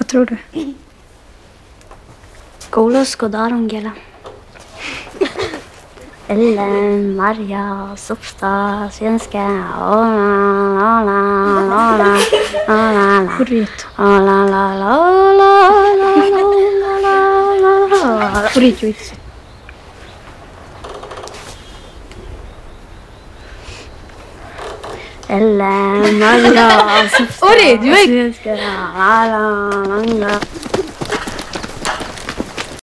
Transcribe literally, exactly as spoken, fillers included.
tror du? Kola skodarongela. Elle-Marja, Sopstad, svenske. Hvor vet Hvor vet jo ikke. Elle-Marja, Sopstad, Ori, joik. svenske.